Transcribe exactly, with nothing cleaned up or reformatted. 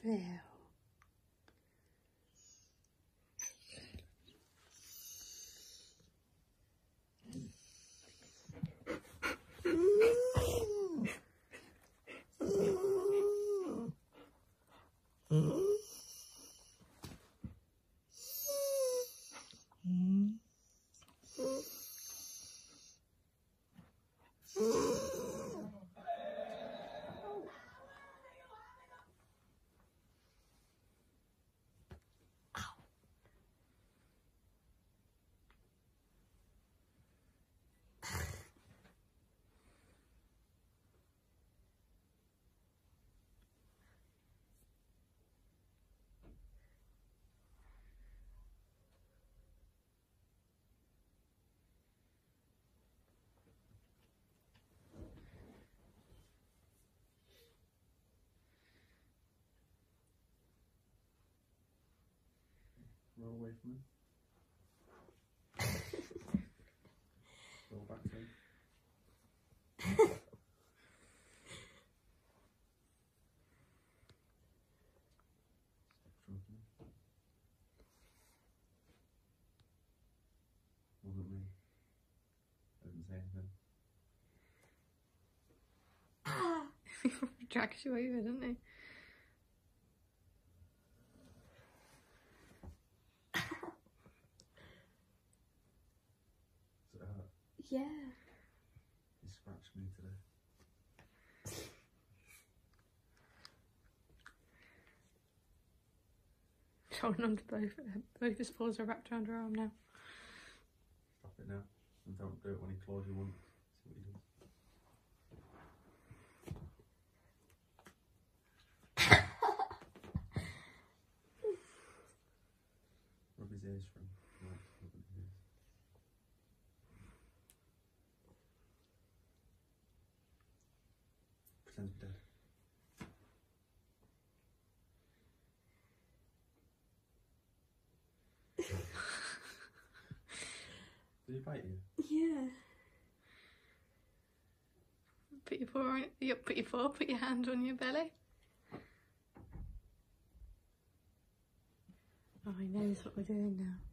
Hello. Roll away from him. Roll back to him. Step from him. Wasn't me. I didn't say anything. Ah! He dragged you over, didn't he? Yeah. He scratched me today. Holding on to both, both his paws are wrapped around her arm now. Stop it now. And don't do it when he claws you once. See what he does. Rub his ears for him. Right, rub his ears. Pretend to be dead. Did he bite you? Yeah. Put your paw on, you put your paw, put your hand on your belly. Oh, he knows what we're doing now.